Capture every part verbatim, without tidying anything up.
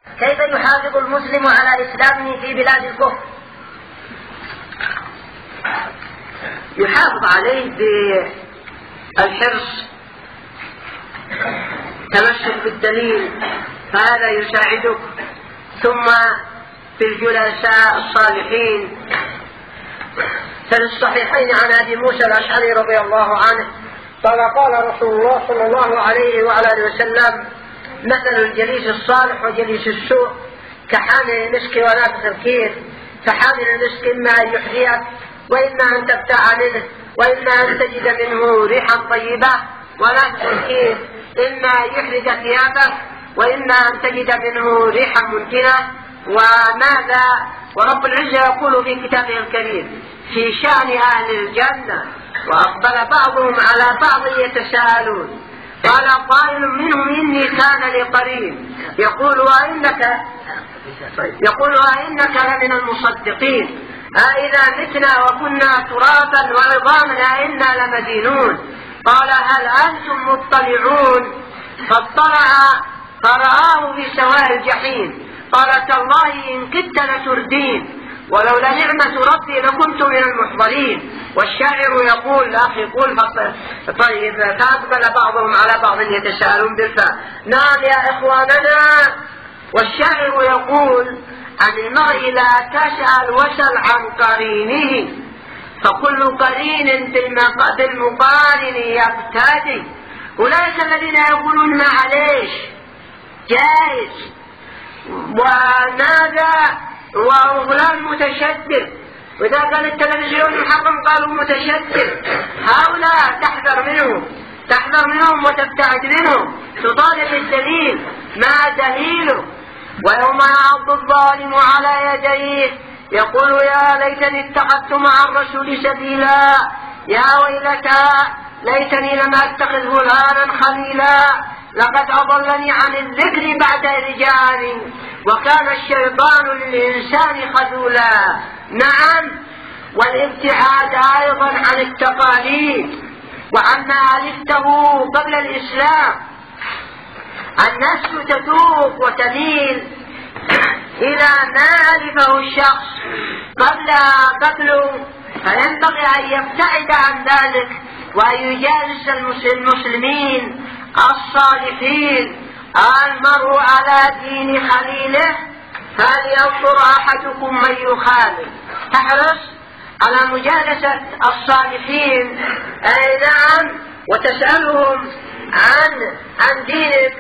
كيف يحافظ المسلم على إسلامه في بلاد الكفر؟ يحافظ عليه بالحرص، تمسك بالدليل، فهذا يساعدك. ثم في الجلساء الصالحين. ففي الصحيحين عن أبي موسى الأشعري رضي الله عنه قال قال رسول الله صلى الله عليه وعلى آله وسلم: مثل الجليس الصالح وجليس السوء كحامل المسك ونافخ الكير. فحامل المسك إما أن يحذيك وإما أن تبتاع منه وإما أن تجد منه ريحا طيبة، ونافخ الكير إما أن يحرق ثيابك وإما أن تجد منه ريحا منتنة. وماذا ورب العزة يقول في كتابه الكريم في شأن أهل الجنة: وأقبل بعضهم على بعض يتساءلون قال قائل منهم إني كان لي قرين يقول وإنك يقول وإنك لمن المصدقين أإذا متنا وكنا ترابا وعظاما أإنا لمدينون. قال هل أنتم مطلعون؟ فاطلع فرآه في سواء الجحيم قال تالله إن كدت لتردين ولولا نعمة ربي لكنت من المحضرين. والشاعر يقول أخي قول طيب فأقبل بعضهم على بعض يتساءلون بالفاء. نعم يا إخواننا. والشاعر يقول عن المرء لا تسأل وسل عن قرينه فكل قرين بالمقارن يقتدي. أولئك الذين يقولون معليش جائز وماذا وغلام متشدد، وإذا قال التلفزيون محرم قالوا متشدد. هؤلاء تحذر منهم تحذر منهم وتبتعد منهم، تطالب الدليل ما دليله. ويوم يعض الظالم على يديه يقول يا ليتني اتخذت مع الرسول سبيلا يا ويلتى ليتني لم اتخذ فلانا خليلا لقد أضلني عن الذكر بعد إذ جاءني وكان الشيطان للإنسان خذولا. نعم. والابتعاد أيضا عن التقاليد وعما ألفته قبل الإسلام. النفس تتوق وتميل إلى ما ألفه الشخص قبل قبله، فينبغي أن يبتعد عن ذلك وأن يجالس المسلمين الصالحين. المرء على دين خليله فلينظر أحدكم من يخالف. تحرص على مجالسة الصالحين أي نعم، وتسألهم عن عن دينك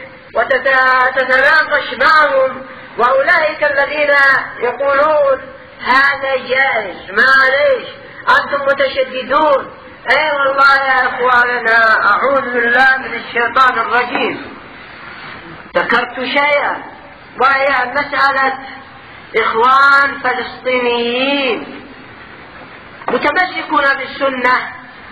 وتتناقش معهم. وأولئك الذين يقولون هذا جائز معليش أنتم متشددون، أي والله يا إخواننا أعوذ بالله من الشيطان الرجيم. ذكرت شيئا وهي مسألة إخوان فلسطينيين متمسكون بالسنة،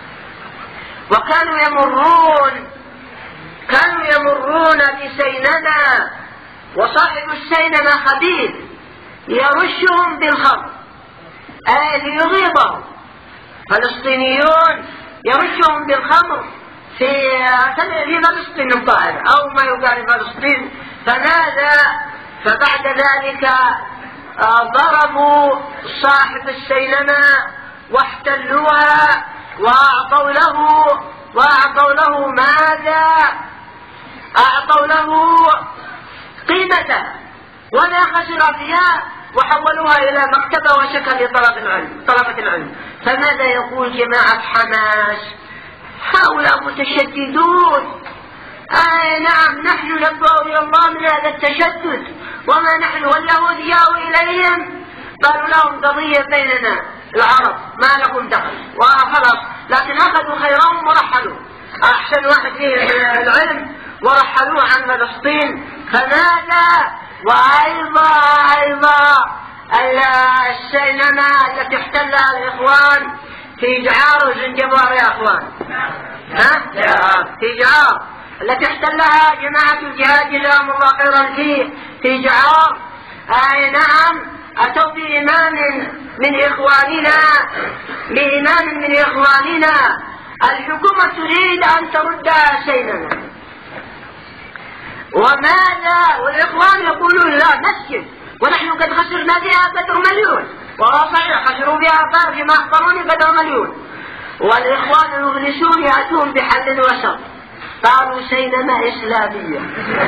وكانوا يمرون كانوا يمرون بسيننا، وصاحب السيننا خبيث يرشهم بالخمر أي ليغيظهم. فلسطينيون يرشهم بالخمر في في فلسطين الظاهر أو ما يقال فلسطين. فماذا فبعد ذلك ضربوا صاحب السينما واحتلوها وأعطوا له وأعطوا له ماذا أعطوا له قيمته ولا خسر فيها، وحولوها إلى مكتبة وشكل لطلب العلم طلبة العلم. فماذا يقول جماعة حماس؟ هؤلاء متشددون. آه نعم نحن نبدأ إلى الله من هذا التشدد وما نحن. واليهود جاءوا إليهم قالوا لهم قضية بيننا العرب ما لكم دخل وخلاص، لكن أخذوا خيرهم ورحلوا أحسن واحد فيه العلم ورحلوه عن فلسطين. فماذا وأيضا أيضا السينما التي احتلها الإخوان في جعار وزنجبار يا أخوان ها؟ في جعار التي احتلها جماعة الجهاد جزاهم الله خيرا فيه في جعار. أي نعم أتوا بإمام من إخواننا بإمام من إخواننا. الحكومة تريد أن ترد سينما وماذا؟ والإخوان يقولون لا مسجد ونحن قد خسرنا فيها قدر مليون، وهو صحيح خسروا فيها قال فيما أخبروني قدر مليون. والإخوان المفلسون يأتون بحل وسط، قالوا سينما إسلامية.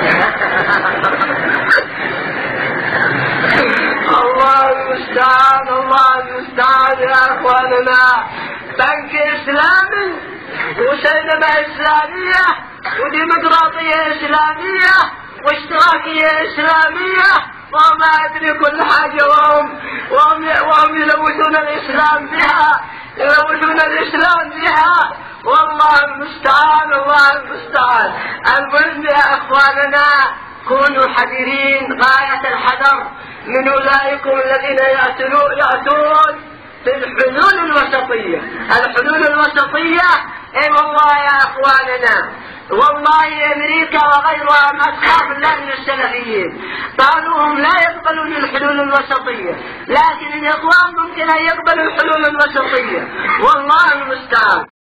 الله المستعان الله المستعان يا أخواننا. بنك إسلامي وسينما إسلامية وديمقراطية إسلامية واشتراكية إسلامية وما أدري كل حاجة، وهم, وهم, وهم يلوثون الإسلام بها يلوثون الإسلام بها. والله المستعان الله المستعان. المهم يا أخواننا كونوا حذرين غاية الحذر من أولئكم الذين يأتون يأتون بالحلول الوسطية. الحلول الوسطية اي والله يا اخواننا، والله امريكا وغيرها من اصحاب الله من السلفيين قالوا هم لا يقبلون الحلول الوسطية، لكن الاخوان ممكن ان يقبلوا الحلول الوسطية. والله المستعان.